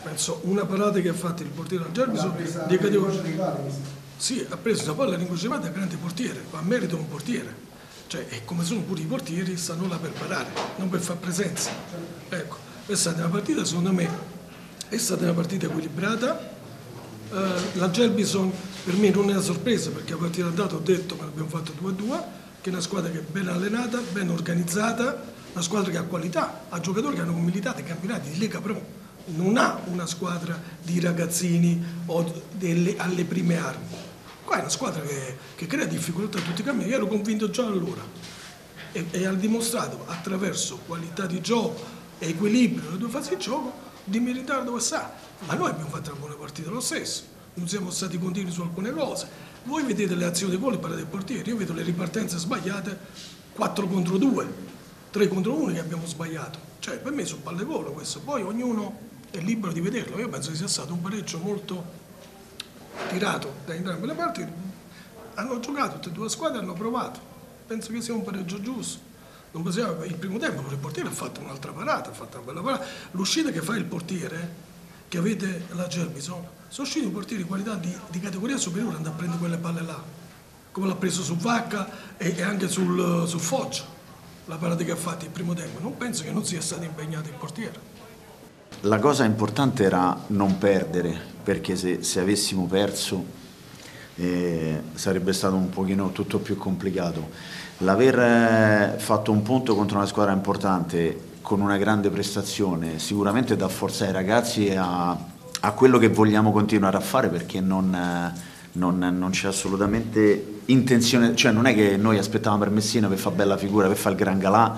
penso una parata che ha fatto il portiere Algerbiso di categoria. Sì, ha preso la palla rincrociata da grande portiere, ma a merito un portiere. Cioè, e come sono pure i portieri, stanno là per parare, non per far presenza. Ecco, è stata una partita, secondo me, è stata una partita equilibrata. La Gelbison per me non è una sorpresa, perché a partita d'andata ho detto, ma abbiamo fatto 2-2, che è una squadra che è ben allenata, ben organizzata, una squadra che ha qualità, ha giocatori che hanno militato i campionati di Lega Pro. Non ha una squadra di ragazzini o alle prime armi. Qua è una squadra che crea difficoltà a tutti i cammini. Io ero convinto già allora e ha dimostrato attraverso qualità di gioco e equilibrio nelle due fasi di gioco di meritare dove sta. Ma noi abbiamo fatto una buona partita lo stesso, non siamo stati continui su alcune cose. Voi vedete le azioni di gol e parate del portiere, io vedo le ripartenze sbagliate 4 contro 2, 3 contro 1 che abbiamo sbagliato. Cioè per me sono pallavolo questo, poi ognuno è libero di vederlo. Io penso che sia stato un pareggio molto tirato da entrambe le parti, hanno giocato tutte e due le squadre, hanno provato, penso che sia un pareggio giusto. Non possiamo, il primo tempo il portiere ha fatto un'altra parata, ha fatto una bella parata. L'uscita che fa il portiere, che avete la Gelbison, sono usciti portieri di qualità di categoria superiore, andare a prendere quelle palle là, come l'ha preso su Vacca e anche sul Foggia, la parata che ha fatto il primo tempo. Non penso che non sia stato impegnato il portiere. La cosa importante era non perdere, perché se avessimo perso sarebbe stato un pochino tutto più complicato. L'aver fatto un punto contro una squadra importante con una grande prestazione sicuramente dà forza ai ragazzi e a quello che vogliamo continuare a fare, perché non c'è assolutamente intenzione, cioè non è che noi aspettavamo per Messina per fare bella figura, per fare il gran galà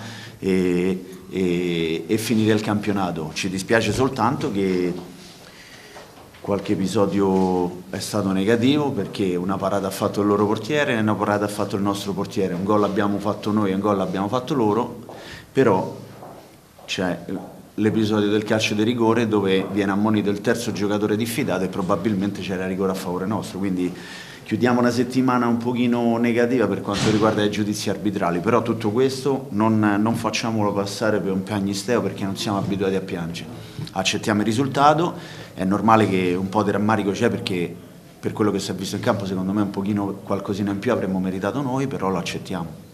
e finire il campionato. Ci dispiace soltanto che qualche episodio è stato negativo, perché una parata ha fatto il loro portiere e una parata ha fatto il nostro portiere, un gol l'abbiamo fatto noi e un gol l'abbiamo fatto loro, però c'è l'episodio del calcio di rigore dove viene ammonito il terzo giocatore diffidato e probabilmente c'era rigore a favore nostro, quindi chiudiamo una settimana un pochino negativa per quanto riguarda i giudizi arbitrali, però tutto questo non facciamolo passare per un piagnisteo, perché non siamo abituati a piangere. Accettiamo il risultato, è normale che un po' di rammarico c'è, perché per quello che si è visto in campo secondo me un pochino qualcosina in più avremmo meritato noi, però lo accettiamo.